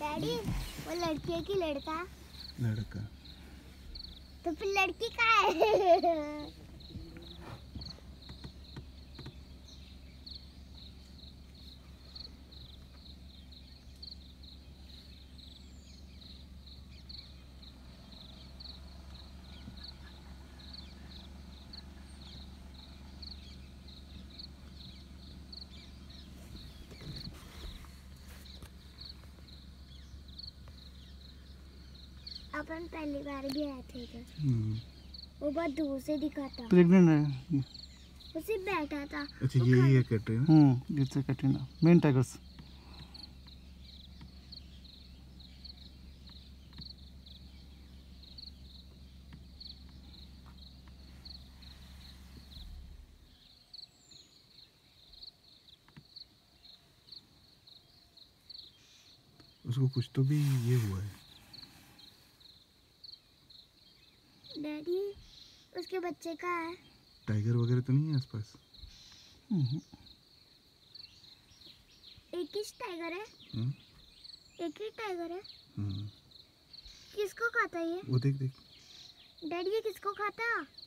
Daddy वो लड़की है कि लड़का? लड़का। तो फिर लड़की कहाँ है? अपन पहली बार गए थे इधर। वो बहुत दूर से दिखा था। प्रेग्नेंट है। वो सिर्फ बैठा था। अच्छा यही है कैटरीना। ये है कैटरीना मेन टाइगर्स। उसको कुछ तो भी ये हुआ है। डैडी उसके बच्चे कहाँ है? टाइगर वगैरह तो नहीं है आसपास? एक ही टाइगर है? एक ही टाइगर है? किसको खाता है ये? वो देख देख। डैडी ये किसको खाता?